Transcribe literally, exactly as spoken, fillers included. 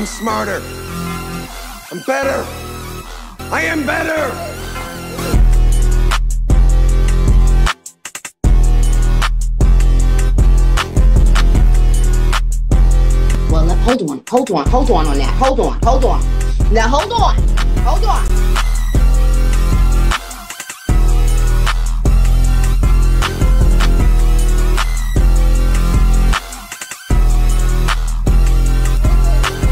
I'm smarter. I'm better. I am better. Well, hold on, hold on, hold on on that. Hold on, hold on. Now, hold on, hold on.